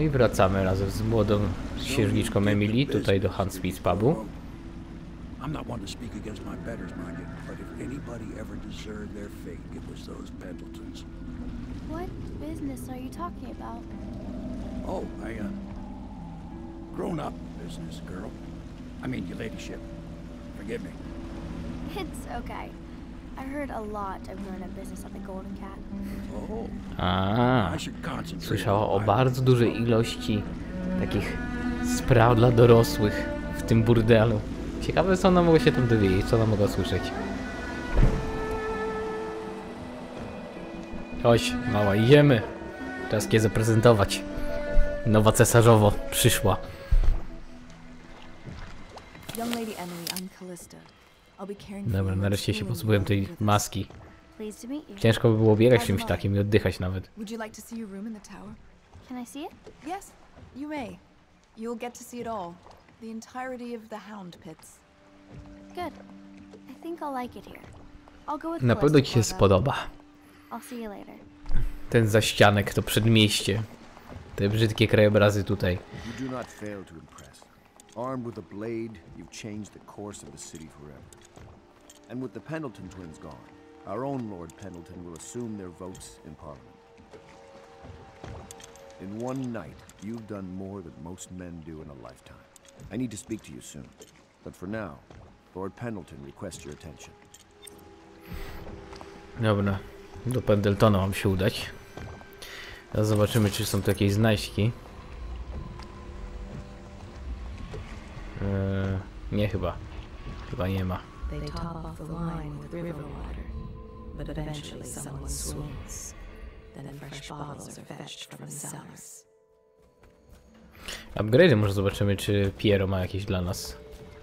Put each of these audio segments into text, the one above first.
i wracamy razem z młodą księżniczką Emily tutaj do Huntsmith pubu. I'm not one to speak against my betters, mind you, but if anybody ever deserved their fate, it was those Pendletons. What business are you talking about? Oh, grown-up business, girl. I mean, your ladyship. Forgive me. It's okay. I heard a lot of grown-up business at the Golden Cat. Oh. I should concentrate. Słyszała o bardzo dużej ilości takich spraw dla dorosłych w tym burdelu. Ciekawe, co ona mogła się tam dowiedzieć, co ona mogła słyszeć. Chodź, mała, idziemy. Czas je zaprezentować. Nowa cesarzowo przyszła. Dobra, nareszcie się pozbyłem tej maski. Ciężko by było biegać czymś takim i oddychać nawet. Can I see it? Yes, you may. You'll get to see it all. The entirety of the Hound Pits. Good. I think I'll like it here. I'll go with Na pewno ci się Callista. spodoba. I'll see you later. Ten zaścianek, to przedmieście. Te brzydkie krajobrazy tutaj. You do not fail to impress. Armed with a blade, you've changed the course of the city forever. And with the Pendleton twins gone, our own Lord Pendleton will assume their votes in Parliament. In one night, you've done more than most men do in a lifetime. I need to speak to you soon. But for now, Lord Pendleton requests your attention. Dobra, do Pendletona mam się udać. Teraz zobaczymy, czy są tu jakieś znajdźki. Nie chyba. Chyba nie ma. They top off the line with river water, but eventually someone swoons. Then fresh bottles are fetched from the cellars. Upgrade'y może zobaczymy, czy Piero ma jakieś dla nas.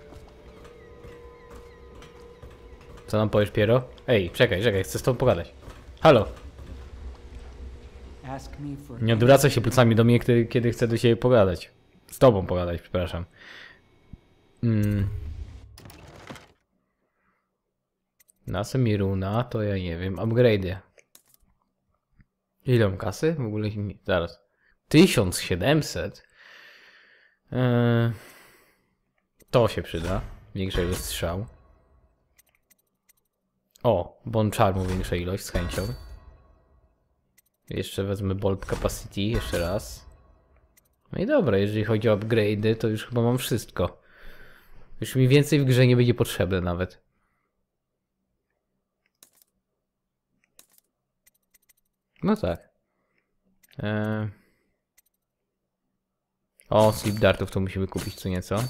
Co nam powiesz, Piero? Ej, czekaj, chcę z tobą pogadać. Halo! Nie odwracaj się plecami do mnie, kiedy chcę do siebie pogadać. Z tobą pogadać, przepraszam. Nasemiruna, to ja nie wiem. Upgrade'y. Ile mam kasy? W ogóle nie, zaraz. 1700? To się przyda. Większa ilość strzał. O, Bone Charmu większa ilość z chęcią. Jeszcze wezmę Bulb Capacity, jeszcze raz. No i dobra, jeżeli chodzi o upgrade'y, to już chyba mam wszystko. Już mi więcej w grze nie będzie potrzebne nawet. No tak. O, Sleep Dartów to musimy kupić co nieco.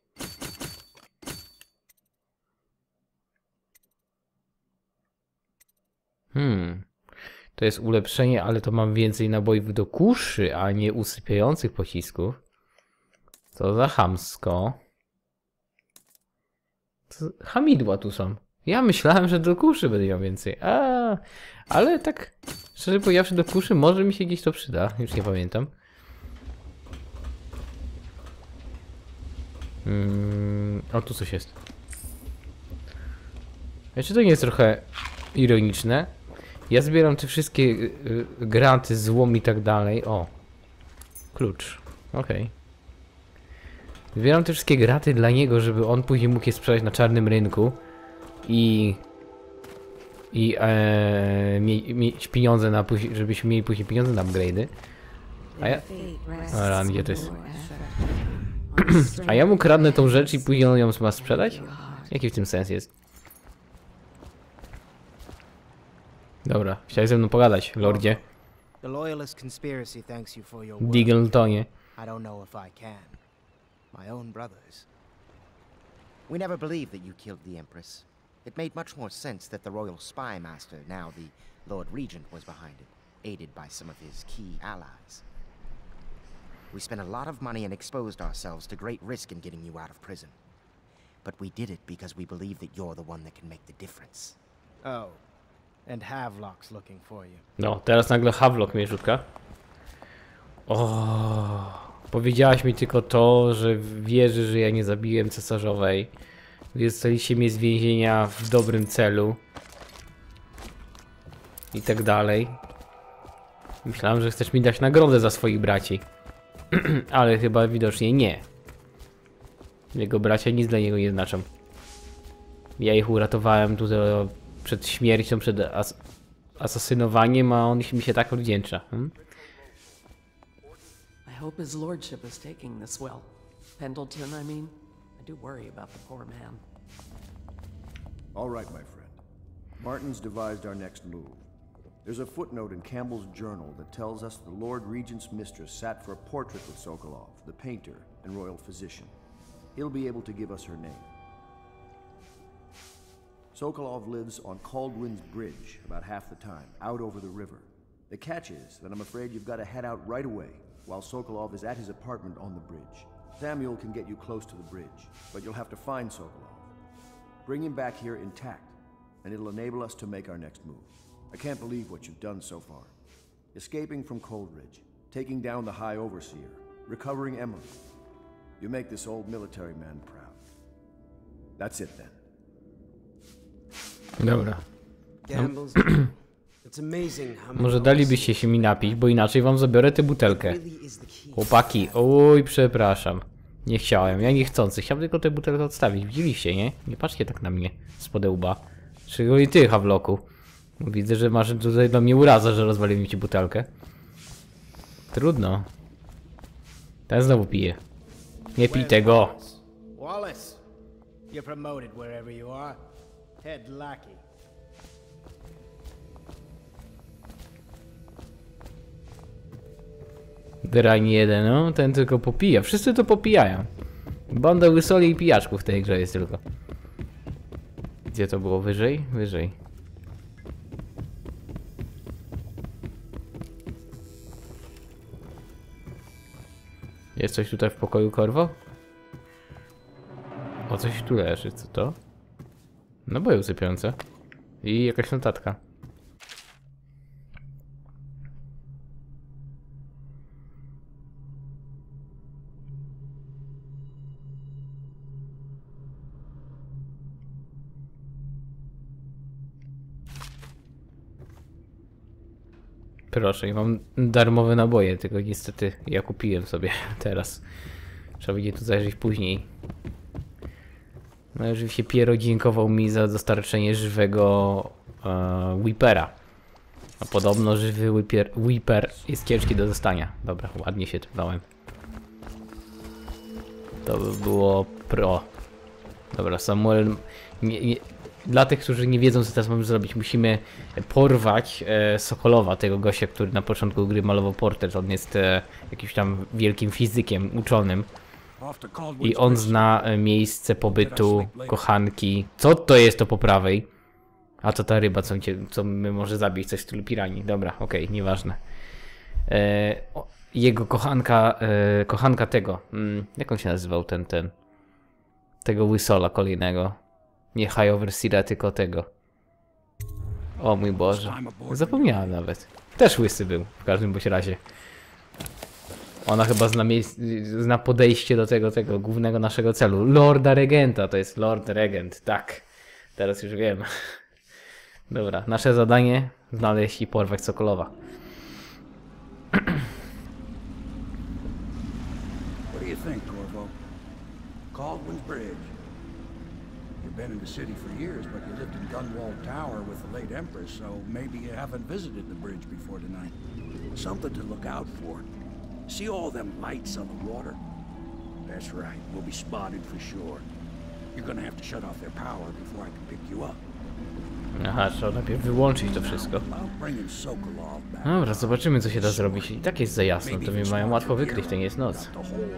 To jest ulepszenie, ale to mam więcej nabojów do kuszy, a nie usypiających pocisków. Co za chamsko. Hamidła tu są. Ja myślałem, że do kuszy będę miał więcej. Ale tak, szczerze powiedziawszy, do kuszy może mi się gdzieś to przyda. Już nie pamiętam. O, tu coś jest. Jeszcze to nie jest trochę ironiczne. Ja zbieram te wszystkie granty, złom i tak dalej. O, klucz. Okej. Zbieram te wszystkie graty dla niego, żeby on później mógł je sprzedać na czarnym rynku. I mieć pieniądze na później, żebyśmy mieli później pieniądze na upgrade'y. A ja... Dobra, gdzie to jest? A ja mu kradnę tą rzecz i później on ją ma sprzedać? Jaki w tym sens jest? Dobra, chciałeś ze mną pogadać, lordzie. Digletonie. I don't know if I can. My own brothers. We never believed that you killed the Empress. It made much more sense that the royal spy master, now the Lord Regent, was behind it, aided by some of his key allies. We spent a lot of money and exposed ourselves to great risk in getting you out of prison. But we did it because we believe that you're the one that can make the difference. Oh, and Havelock's looking for you. No, teraz nagle Havelock mnie rzutka. O, powiedziałaś mi tylko to, że wierzy, że ja nie zabiłem cesarzowej. Wyceliście mnie z więzienia w dobrym celu. I tak dalej. Myślałem, że chcesz mi dać nagrodę za swoich braci. Ale chyba widocznie nie. Jego bracia nic dla niego nie znaczą. Ja ich uratowałem tutaj przed śmiercią, przed asasynowaniem, a on mi się tak odwdzięcza. I hope his lordship is taking this well. Pendleton, I mean. I do worry about the poor man. All right, my friend. Martin's devised our next move. There's a footnote in Campbell's journal that tells us the Lord Regent's mistress sat for a portrait with Sokolov, the painter and royal physician. He'll be able to give us her name. Sokolov lives on Caldwin's Bridge about half the time, out over the river. The catch is that I'm afraid you've got to head out right away while Sokolov is at his apartment on the bridge. Samuel can get you close to the bridge, but you'll have to find Sokolov. Bring him back here intact, and it'll enable us to make our next move. I can't believe what you've done so far. Escaping from Coldridge, taking down the High Overseer, recovering Emily. You make this old military man proud. That's it then. Dobra. Gambles. It's amazing how Może dalibyście się mi napić, bo inaczej wam zabiorę tę butelkę. Chłopaki, oj, przepraszam. Nie chciałem, ja niechcący. Chciałem tylko tę butelkę odstawić. Widzieliście, nie? Nie patrzcie tak na mnie, spod łba. Szczególnie ty, Haveloku. Widzę, że masz tutaj do mnie urazę, że rozwaliłem ci butelkę. Trudno. Ten znowu pije. Nie pij tego. Wallace, you're promoted wherever you are. Head lackey. Drań jeden, no. Ten tylko popija. Wszyscy to popijają. Banda łysoli i pijaczków w tej grze jest tylko. Gdzie to było? Wyżej? Wyżej. Jest coś tutaj w pokoju, Korwo? O, coś tu leży, co to? Naboje usypiające. I jakaś notatka. Proszę, i mam darmowe naboje, tylko niestety ja kupiłem sobie teraz. Trzeba będzie tu zajrzeć później. No oczywiście Piero dziękował mi za dostarczenie żywego Weepera. A podobno żywy Weeper jest ciężki do dostania. Dobra, ładnie się trwałem. To by było pro. Dobra, Samuel... Dla tych, którzy nie wiedzą, co teraz mamy zrobić, musimy porwać Sokolowa, tego gościa, który na początku gry malował portret. On jest jakimś tam wielkim fizykiem, uczonym. I on zna miejsce pobytu kochanki. Co to jest to po prawej? A to ta ryba, co my może zabić, coś w stylu piranii. Dobra, okej, nieważne. Jego kochanka tego. Jak on się nazywał ten? Tego Łysola kolejnego. Nie High Overseera, tylko tego. O mój Boże. Zapomniałem nawet. Też łysy był, w każdym bądź razie. Ona chyba zna podejście do tego głównego naszego celu. Lorda Regenta, to jest Lord Regent, tak. Teraz już wiem. Dobra, nasze zadanie znaleźć i porwać Sokolowa. What do you think, Corvo? Caldwin's Bridge. You've been in the city for years, but you lived in Gunwall Tower with the late Empress, so maybe you haven't visited the bridge before tonight. Something to look out for. See all them lights on the water? That's right, we'll be spotted for sure. You're gonna have to shut off their power before I can pick you up. Aha, trzeba najpierw wyłączyć to wszystko. Dobra, zobaczymy, co się da zrobić. I tak jest za jasno, to mnie mają łatwo wykryć, to nie jest noc.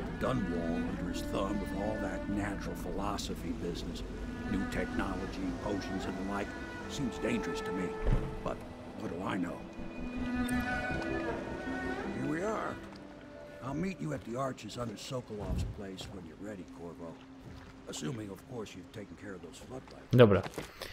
New technology, potions and the like seems dangerous to me, but what do I know? Here we are. I'll meet you at the arches under Sokolov's place when you're ready, Corvo. Assuming, of course, you've taken care of those floodlights. Dobra.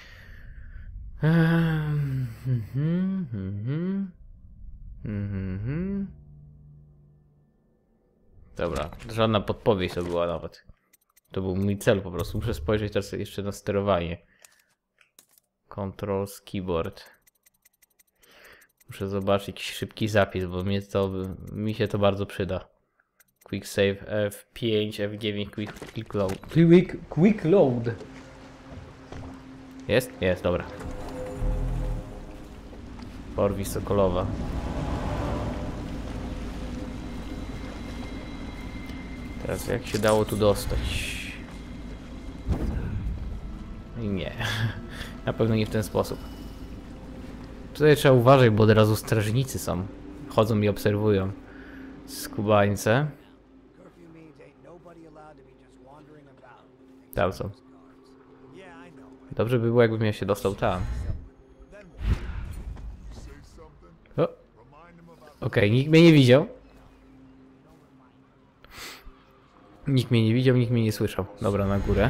Dobra, żadna podpowiedź to była nawet. To był mój cel po prostu. Muszę spojrzeć teraz jeszcze na sterowanie. Controls keyboard. Muszę zobaczyć jakiś szybki zapis, bo mi się to bardzo przyda. Quick save F5, F9, quick load. Jest? Jest, dobra. Porwi sokolowa. Teraz jak się dało tu dostać? Nie. Na pewno nie w ten sposób. Tutaj trzeba uważać, bo od razu strażnicy są. Chodzą i obserwują. Skubańce. Tam są. Dobrze by było, jakbym ja się dostał tam. Okej, nikt mnie nie widział. Nikt mnie nie widział, nikt mnie nie słyszał. Dobra, na górę.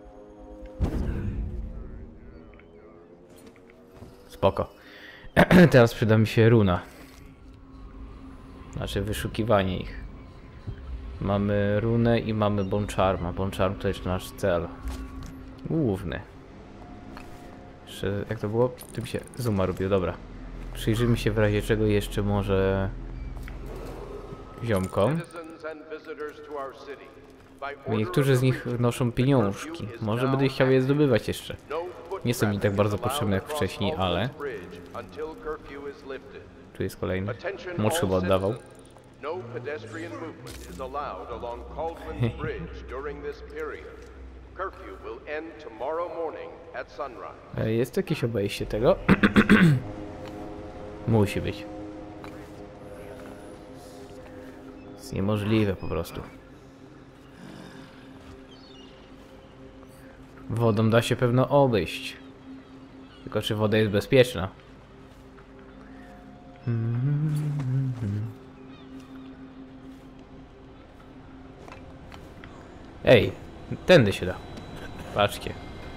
Spoko. Teraz przyda mi się runa. Znaczy wyszukiwanie ich. Mamy runę i mamy Boncharma. Boncharm to jest nasz cel główny. Jeszcze, jak to było? Tym się zooma robił, dobra. Przyjrzyjmy się w razie czego jeszcze może ziomkom. Niektórzy z nich wnoszą pieniążki. Może będę chciał je zdobywać jeszcze. Nie są mi tak bardzo potrzebne jak wcześniej, ale... Tu jest kolejny. Młodszy chyba oddawał. Jest jakieś obejście tego? Musi być. Jest niemożliwe po prostu. Wodą da się pewno obejść. Tylko czy woda jest bezpieczna? Ej, tędy się da. Patrzcie.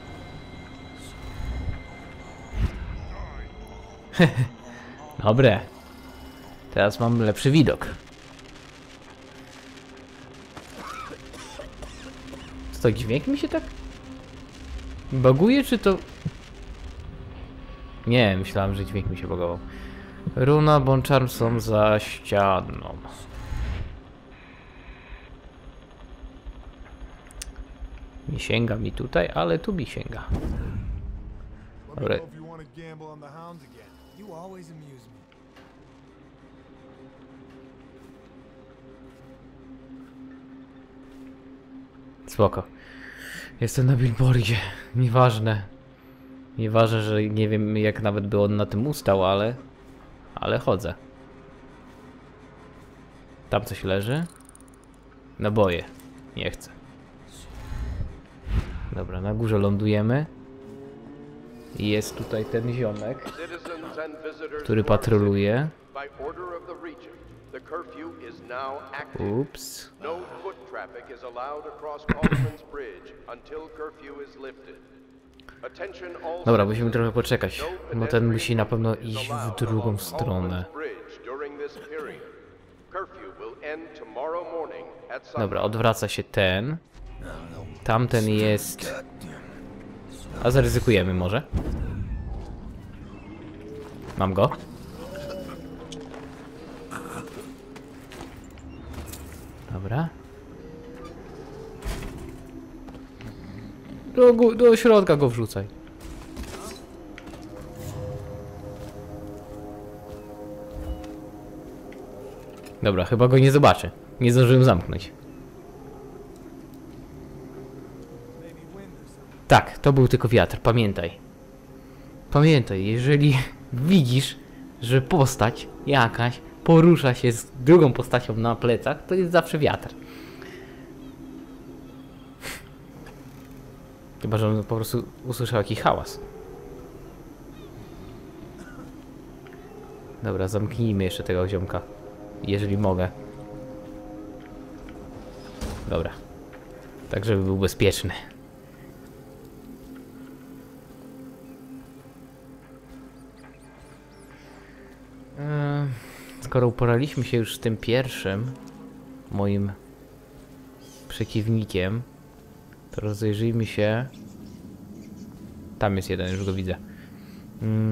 Dobre. Teraz mam lepszy widok. Co to, dźwięk mi się tak baguje, czy to... Nie, myślałem, że dźwięk mi się bagował. Runa, Boncharm są za ścianą. Nie sięga mi tutaj, ale tu mi sięga. Dobra. Spoko. Jestem na billboardzie. Nieważne. Nieważne, że nie wiem jak nawet by on na tym ustał, ale chodzę. Tam coś leży. Naboje. Nie chcę. Dobra, na górze lądujemy. I jest tutaj ten ziomek, który patroluje. Ups. Dobra, musimy trochę poczekać, bo ten musi na pewno iść w drugą stronę. Dobra, odwraca się ten. Tamten jest... A zaryzykujemy może. Mam go. Dobra. Do środka go wrzucaj. Dobra, chyba go nie zobaczę. Nie zdążyłem zamknąć. Tak, to był tylko wiatr, pamiętaj. Pamiętaj, jeżeli widzisz, że postać jakaś porusza się z drugą postacią na plecach, to jest zawsze wiatr. Chyba że on po prostu usłyszał jakiś hałas. Dobra, zamknijmy jeszcze tego ziomka. Jeżeli mogę. Dobra. Tak, żeby był bezpieczny. Skoro uporaliśmy się już z tym pierwszym moim przeciwnikiem, to rozejrzyjmy się. Tam jest jeden, już go widzę.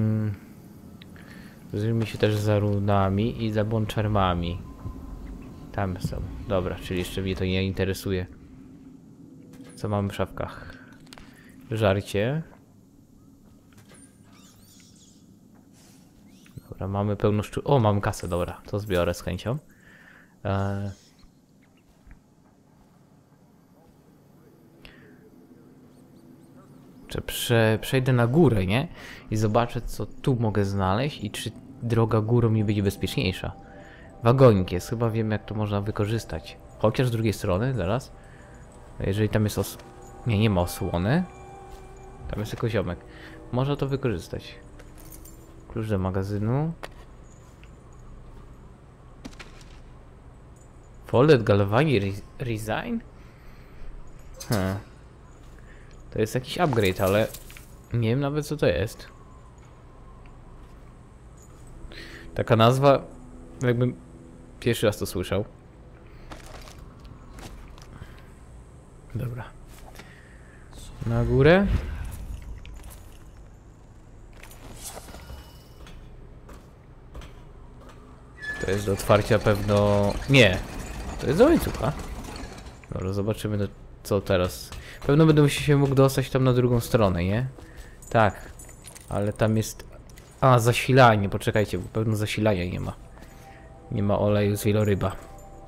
Rozejrzyjmy się też za runami i za Boncharmami. Tam są. Dobra, czyli jeszcze mnie to nie interesuje. Co mamy w szafkach? Żarcie. Dobra, mamy pełno O, mam kasę, dobra. To zbiorę z chęcią. Przejdę na górę, nie? I zobaczę, co tu mogę znaleźć i czy droga górą mi będzie bezpieczniejsza. Wagonik jest, chyba wiem, jak to można wykorzystać. Chociaż z drugiej strony, zaraz. Jeżeli tam jest nie ma osłony. Tam jest tylko ziomek. Można to wykorzystać. Klucz do magazynu. Folded Galvani Resign? To jest jakiś upgrade, ale nie wiem nawet, co to jest. Taka nazwa, jakbym pierwszy raz to słyszał. Dobra. Na górę. To jest do otwarcia pewno... Nie. To jest do łańcucha. Dobra, zobaczymy, co teraz. Pewno będę się mógł dostać tam na drugą stronę, nie? Tak. Ale tam jest... A, zasilanie. Poczekajcie, bo pewno zasilania nie ma. Nie ma oleju z wieloryba.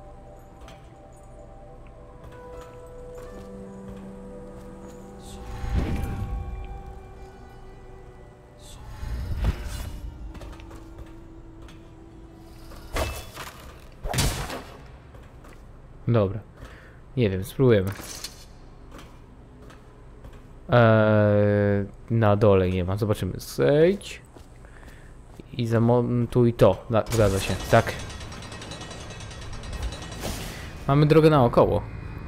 Dobra. Nie wiem, spróbujemy. Na dole nie ma, zobaczymy. Zejdź. I zamontuj to. Zgadza się, tak. Mamy drogę naokoło.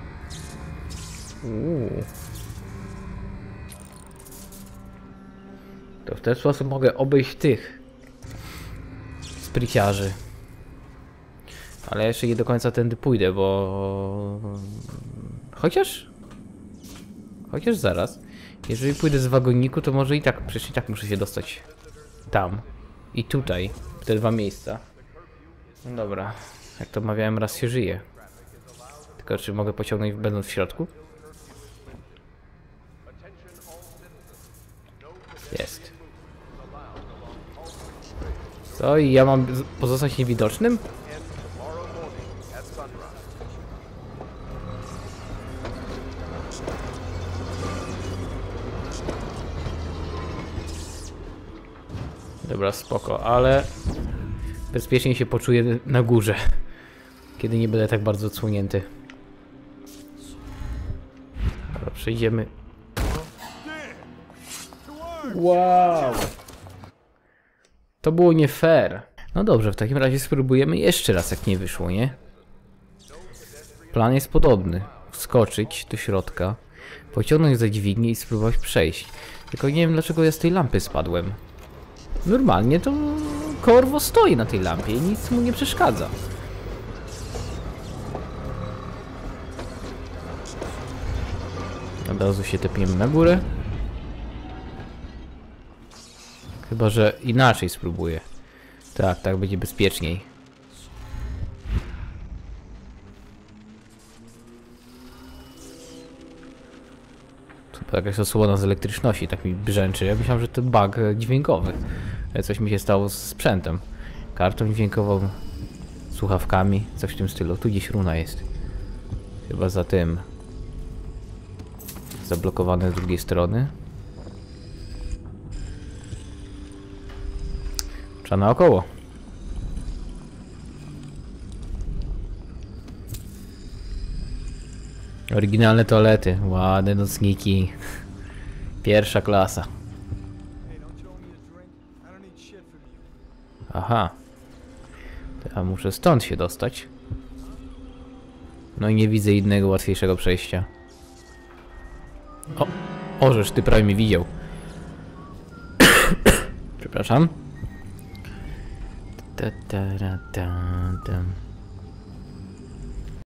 To w ten sposób mogę obejść tych spryciarzy. Ale jeszcze nie do końca tędy pójdę, bo... Chociaż zaraz. Jeżeli pójdę z wagoniku, to może i tak, przecież i tak muszę się dostać tam. I tutaj, w te dwa miejsca. No dobra, jak to mawiałem, raz się żyje. Tylko czy mogę pociągnąć będąc w środku? Jest. Co? I ja mam pozostać niewidocznym? Dobra, spoko, ale bezpiecznie się poczuję na górze, kiedy nie będę tak bardzo odsłonięty. Dobra, przejdziemy. Wow! To było nie fair. No dobrze, w takim razie spróbujemy jeszcze raz, jak nie wyszło, nie? Plan jest podobny. Wskoczyć do środka, pociągnąć za dźwignię i spróbować przejść. Tylko nie wiem, dlaczego ja z tej lampy spadłem. Normalnie to Corvo stoi na tej lampie i nic mu nie przeszkadza. Od razu się tepniemy na górę. Chyba że inaczej spróbuję. Tak będzie bezpieczniej. To jakaś osłona z elektryczności, tak mi brzęczy. Ja myślałem, że to bug dźwiękowy. Coś mi się stało z sprzętem. Kartą dźwiękową, słuchawkami, coś w tym stylu. Tu gdzieś runa jest. Chyba za tym. Zablokowane z drugiej strony. Trzeba naokoło. Oryginalne toalety, ładne nocniki. Pierwsza klasa. Aha. To ja muszę stąd się dostać. No i nie widzę innego łatwiejszego przejścia. O, żeż ty prawie mnie widział. Przepraszam.